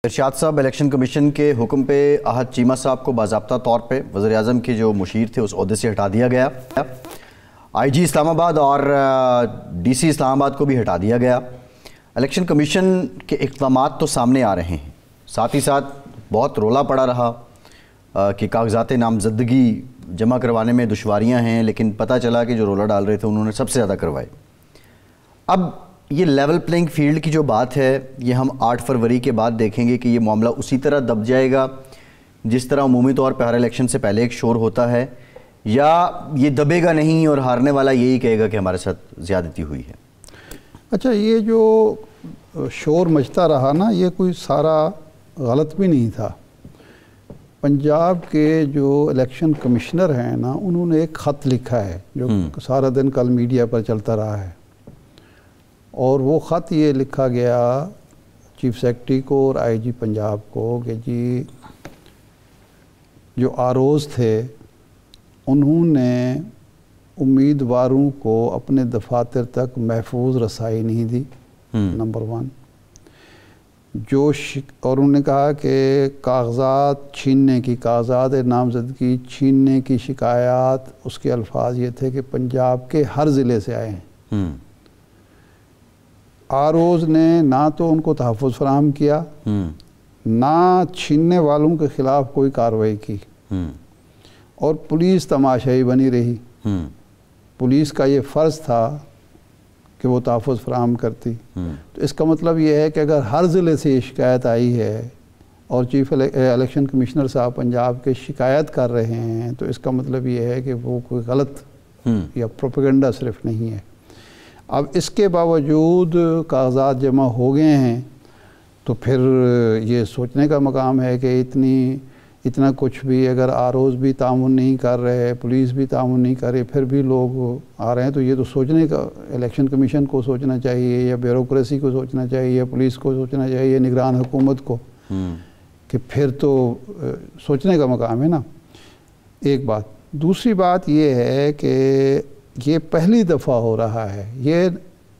ارشاد صاحب، election commission کے حکم پہ احد چیمہ صاحب کو باضابطہ طور پہ وزیر اعظم کے جو مشیر تھے اس عہدے سے ہٹا دیا گیا. آئی جی اسلام آباد اور ڈی سی اسلام آباد کو بھی ہٹا دیا گیا. الیکشن کمیشن کے اقدامات تو سامنے آ رہے ہیں، ساتھ ہی ساتھ بہت رولا پڑا رہا کہ کاغذات نامزدگی جمع کروانے میں دشواریاں ہیں، لیکن پتہ چلا کہ جو رولا ڈال رہے تھے انہوں نے سب سے زیادہ کروائے. اب یہ لیول پلینگ فیلڈ کی جو بات ہے یہ ہم 8 فروری کے بعد دیکھیں گے کہ یہ معاملہ اسی طرح دب جائے گا جس طرح عمومی طور پہ ہر الیکشن سے پہلے ایک شور ہوتا ہے، یا یہ دبے گا نہیں اور ہارنے والا یہی کہے گا کہ ہمارے ساتھ زیادتی ہوئی ہے. اچھا، یہ جو شور مچتا رہا نا، یہ کوئی سارا غلط بھی نہیں تھا. پنجاب کے جو الیکشن کمشنر ہیں نا، انہوں نے ایک خط لکھا ہے جو سارا دن کل میڈیا پر چلتا رہا ہے، اور وہ خط یہ لکھا گیا چیف سیکرٹری کو اور آئی جی پنجاب کو کہ جی جو آروز تھے انہوں نے امیدواروں کو اپنے دفاتر تک محفوظ رسائی نہیں دی، نمبر 1. اور انہوں نے کہا کہ کاغذات چھیننے کی، کاغذات نامزدگی چھیننے کی شکایات، اس کے الفاظ یہ تھے کہ پنجاب کے ہر ضلع سے آئے ہیں. آروز نے نہ تو ان کو تحفظ فراہم کیا، نہ چھیننے والوں کے خلاف کوئی کارروائی کی، اور پولیس تماشائی بنی رہی. پولیس کا یہ فرض تھا کہ وہ تحفظ فراہم کرتی. تو اس کا مطلب یہ ہے کہ اگر ہر ضلع سے یہ شکایت آئی ہے اور چیف الیکشن کمشنر صاحب پنجاب کے شکایت کر رہے ہیں، تو اس کا مطلب یہ ہے کہ وہ کوئی غلط یا پروپیگنڈا صرف نہیں ہے. اب اس کے باوجود کاغذات جمع ہو گئے ہیں، تو پھر یہ سوچنے کا مقام ہے کہ اتنا کچھ بھی اگر آروز بھی تعاون نہیں کر رہے، پولیس بھی تعاون نہیں کر رہے، پھر بھی لوگ آ رہے ہیں، تو یہ تو سوچنے کا الیکشن کمیشن کو سوچنا چاہیے، یا بیوروکریسی کو سوچنا چاہیے، یا پولیس کو سوچنا چاہیے، نگران حکومت کو، کہ پھر تو سوچنے کا مقام ہے نا. ایک بات. دوسری بات یہ ہے کہ یہ پہلی دفعہ ہو رہا ہے. یہ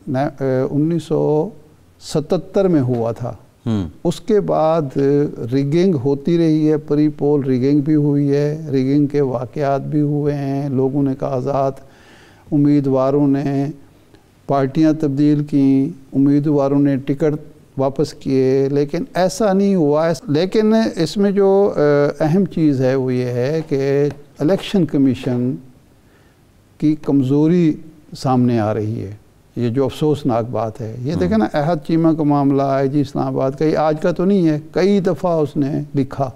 1977 میں ہوا تھا. اس کے بعد ریگنگ ہوتی رہی ہے، پری پول ریگنگ بھی ہوئی ہے، ریگنگ کے واقعات بھی ہوئے ہیں. لوگوں نے کاغذات، امیدواروں نے پارٹیاں تبدیل کیں، امیدواروں نے ٹکٹ واپس کیے، لیکن ایسا نہیں ہوا. لیکن اس میں جو اہم چیز ہے وہ یہ ہے کہ الیکشن کمیشن کی کمزوری سامنے آ رہی ہے. یہ جو افسوسناک بات ہے، یہ دیکھیں نا، احد چیمہ کا معاملہ آئی جی اسلام آباد کا، یہ آج کا تو نہیں ہے، کئی دفعہ اس نے لکھا.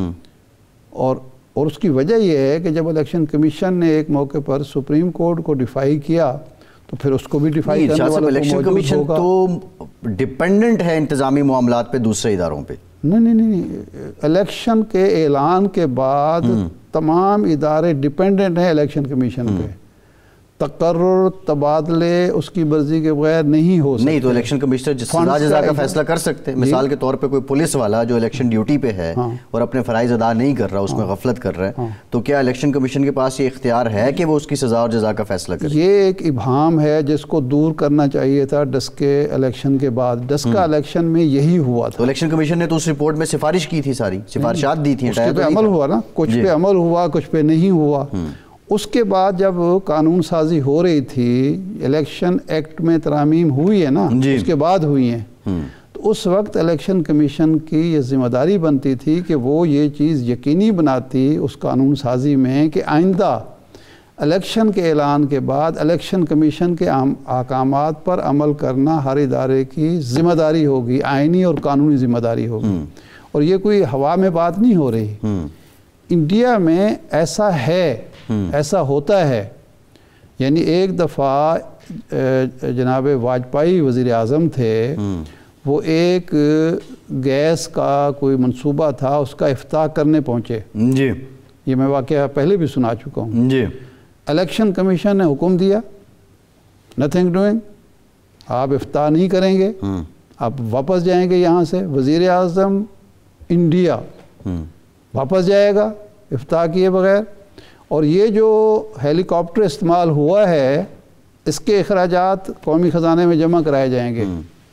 اور اس کی وجہ یہ ہے کہ جب الیکشن کمیشن نے ایک موقع پر سپریم کورٹ کو ڈیفائی کیا، تو پھر اس کو بھی ڈیفائی کرنے والا الیکشن کمیشن تو ڈیپینڈنٹ ہے انتظامی معاملات پہ دوسرے اداروں پہ. نہیں، الیکشن کے اعلان کے بعد تمام ادارے ڈیپینڈنٹ ہیں الیکشن کمیشن پہ. تقرر، تبادلے اس کی مرضی کے بغیر نہیں ہو سکتے. نہیں تو الیکشن کمشنر سزا جزا کا فیصلہ کر سکتے ہیں. مثال کے طور پہ کوئی پولیس والا جو الیکشن ڈیوٹی پہ ہے اور اپنے فرائض ادا نہیں کر رہا، اس میں غفلت کر رہا ہے، تو کیا الیکشن کمیشن کے پاس یہ اختیار ہے کہ وہ اس کی سزا اور جزا کا فیصلہ کرے؟ یہ ایک ابہام ہے جس کو دور کرنا چاہیے تھا ڈسکے الیکشن کے بعد. ڈسکا الیکشن میں یہی ہوا تھا. تو الیکشن کمیشن نے تو اس رپورٹ میں سفارش کی تھی، ساری سفارشات دی تھیں. اس پہ عمل ہوا نا، کچھ پہ عمل ہوا، کچھ پہ نہیں ہوا. اس کے بعد جب قانون سازی ہو رہی تھی، الیکشن ایکٹ میں ترامیم ہوئی ہے نا، اس کے بعد ہوئی ہیں، تو اس وقت الیکشن کمیشن کی یہ ذمہ داری بنتی تھی کہ وہ یہ چیز یقینی بناتی اس قانون سازی میں کہ آئندہ الیکشن کے اعلان کے بعد الیکشن کمیشن کے احکامات پر عمل کرنا ہر ادارے کی ذمہ داری ہوگی، آئینی اور قانونی ذمہ داری ہوگی. اور یہ کوئی ہوا میں بات نہیں ہو رہی. انڈیا میں ایسا ہے، ایسا ہوتا ہے. یعنی ایک دفعہ جناب واجپئی وزیر اعظم تھے، وہ ایک گیس کا کوئی منصوبہ تھا، اس کا افتتاح کرنے پہنچے. جی، یہ میں واقعہ پہلے بھی سنا چکا ہوں. جی، الیکشن کمیشن نے حکم دیا، نتھنگ ڈوئنگ، آپ افتتاح نہیں کریں گے، آپ واپس جائیں گے یہاں سے. وزیر اعظم انڈیا واپس جائے گا افتتاح کیے بغیر. اور یہ جو ہیلی کاپٹر استعمال ہوا ہے، اس کے اخراجات قومی خزانے میں جمع کرائے جائیں گے.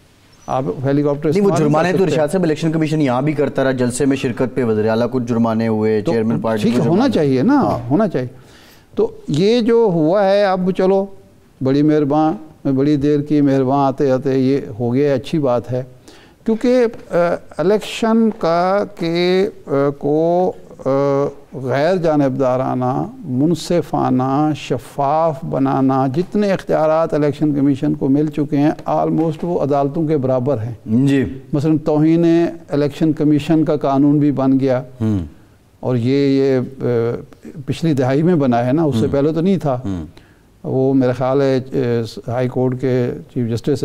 آپ ہیلی کاپٹر نہیں، وہ جرمانے تو ارشاد صاحب الیکشن کمیشن یہاں بھی کرتا رہا، جلسے میں شرکت پہ وزیر اعلیٰ کچھ جرمانے ہوئے، چیئرمین پارٹی ٹھیک ہونا چاہیے نا، ہونا چاہیے. تو یہ جو ہوا ہے اب چلو بڑی مہربان، بڑی دیر کی مہربان آتے آتے یہ ہو گیا، اچھی بات ہے. کیونکہ الیکشن کو غیر جانبدارانہ، منصفانہ، شفاف بنانا، جتنے اختیارات الیکشن کمیشن کو مل چکے ہیں آلموسٹ وہ عدالتوں کے برابر ہیں. جی مثلا توہین الیکشن کمیشن کا قانون بھی بن گیا، اور یہ پچھلی دہائی میں بنا ہے نا، اس سے پہلے تو نہیں تھا. وہ میرا خیال ہے ہائی کورٹ کے چیف جسٹس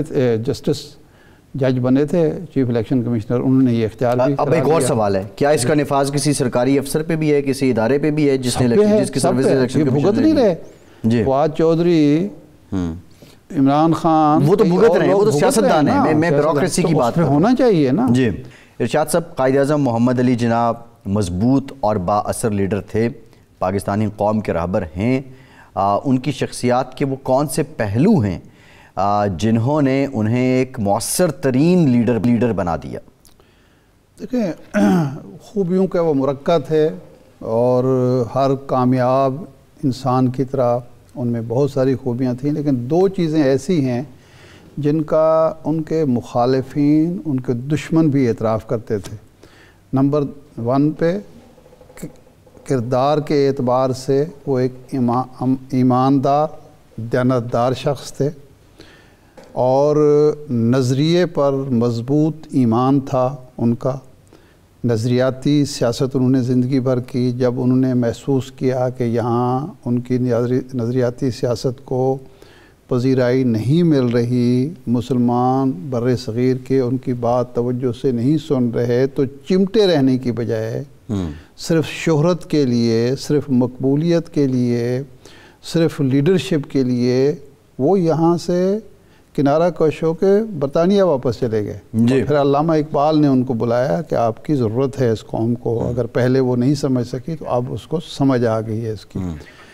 جج بنے تھے، چیف الیکشن کمشنر، انہوں نے یہ اختیار بھی. اب ایک اور سوال ہے، کیا اس کا نفاذ کسی سرکاری افسر پہ بھی ہے، کسی ادارے پہ بھی ہے جس نے جس کی سروس الیکشن کمیشن بھگت نہیں رہے؟ جی فواد چودھری، عمران خان، وہ تو بھگت رہے ہیں، وہ تو سیاستدان ہیں، میں بیوروکریسی کی بات کر رہا ہوں. ہونا چاہیے نا. جی ارشاد صاحب، قائد اعظم محمد علی جناح مضبوط اور با اثر لیڈر تھے، پاکستانی قوم کے رہبر ہیں. ان کی شخصیات کے وہ کون سے پہلو ہیں جنہوں نے انہیں ایک مؤثر ترین لیڈر بنا دیا؟ دیکھیں، خوبیوں کا وہ مرکب ہے، اور ہر کامیاب انسان کی طرح ان میں بہت ساری خوبیاں تھیں، لیکن دو چیزیں ایسی ہیں جن کا ان کے مخالفین، ان کے دشمن بھی اعتراف کرتے تھے. نمبر 1 پہ کردار کے اعتبار سے وہ ایک ایماندار، دیانتدار شخص تھے، اور نظریے پر مضبوط ایمان تھا ان کا. نظریاتی سیاست انہوں نے زندگی بھر کی. جب انہوں نے محسوس کیا کہ یہاں ان کی نظریاتی سیاست کو پذیرائی نہیں مل رہی، مسلمان بر صغیر کے ان کی بات توجہ سے نہیں سن رہے، تو چمٹے رہنے کی بجائے صرف شہرت کے لیے، صرف مقبولیت کے لیے، صرف لیڈرشپ کے لیے وہ یہاں سے کنارہ کش ہو کے برطانیہ واپس چلے گئے. جی. پھر علامہ اقبال نے ان کو بلایا کہ آپ کی ضرورت ہے اس قوم کو، اگر پہلے وہ نہیں سمجھ سکی تو اب اس کو سمجھ آ گئی ہے اس کی.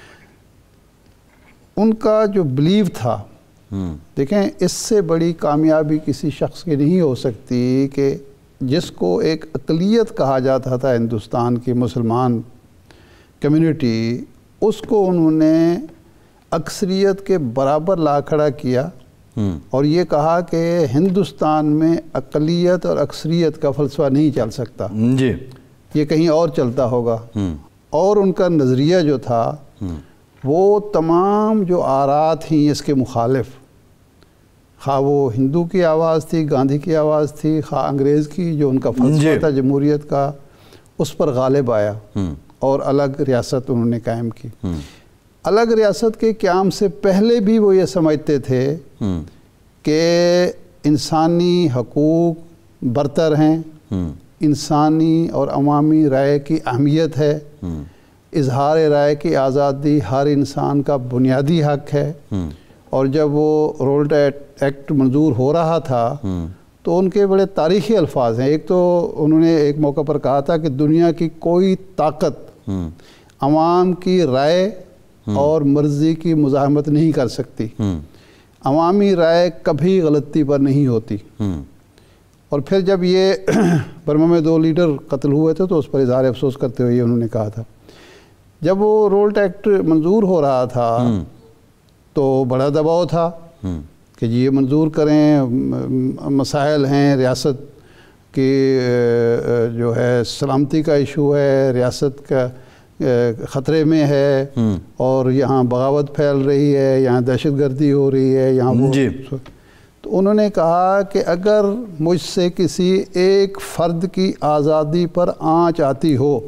ان کا جو بلیو تھا، دیکھیں اس سے بڑی کامیابی کسی شخص کی نہیں ہو سکتی کہ جس کو ایک اقلیت کہا جاتا تھا ہندوستان کی مسلمان کمیونٹی، اس کو انہوں نے اکثریت کے برابر لا کھڑا کیا، اور یہ کہا کہ ہندوستان میں اقلیت اور اکثریت کا فلسفہ نہیں چل سکتا، جی یہ کہیں اور چلتا ہوگا. اور ان کا نظریہ جو تھا وہ تمام جو آراء تھیں اس کے مخالف، خواہ وہ ہندو کی آواز تھی، گاندھی کی آواز تھی، خواہ انگریز کی جو ان کا فلسفہ تھا جمہوریت کا، اس پر غالب آیا اور الگ ریاست انہوں نے قائم کی. الگ ریاست کے قیام سے پہلے بھی وہ یہ سمجھتے تھے کہ انسانی حقوق برتر ہیں، انسانی اور عوامی رائے کی اہمیت ہے، اظہار رائے کی آزادی ہر انسان کا بنیادی حق ہے. اور جب وہ رولٹ ایکٹ منظور ہو رہا تھا تو ان کے بڑے تاریخی الفاظ ہیں. ایک تو انہوں نے ایک موقع پر کہا تھا کہ دنیا کی کوئی طاقت عوام کی رائے اور مرضی کی مزاحمت نہیں کر سکتی، عوامی رائے کبھی غلطی پر نہیں ہوتی. اور پھر جب یہ برما میں 2 لیڈر قتل ہوئے تھے تو اس پر اظہار افسوس کرتے ہوئے انہوں نے کہا تھا، جب وہ رولٹ ایکٹ منظور ہو رہا تھا تو بڑا دباؤ تھا کہ جی یہ منظور کریں، مسائل ہیں، ریاست کی جو ہے سلامتی کا ایشو ہے، ریاست کا خطرے میں ہے، اور یہاں بغاوت پھیل رہی ہے، یہاں دہشت گردی ہو رہی ہے، یہاں وہ. تو انہوں نے کہا کہ اگر مجھ سے کسی ایک فرد کی آزادی پر آنچ آتی ہو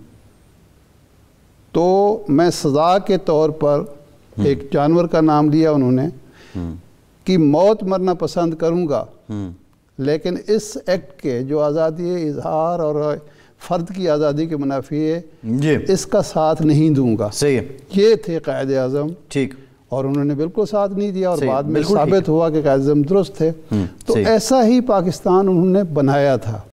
تو میں سزا کے طور پر ایک جانور کا نام لیا انہوں نے کہ موت مرنا پسند کروں گا، لیکن اس ایکٹ کے جو آزادی اظہار اور فرد کی آزادی کے منافی ہے اس کا ساتھ نہیں دوں گا. صحیح. یہ تھے قائد اعظم. ٹھیک. اور انہوں نے بالکل ساتھ نہیں دیا، اور بعد میں ثابت ہوا کہ قائد اعظم درست تھے. تو ایسا ہی پاکستان انہوں نے بنایا تھا.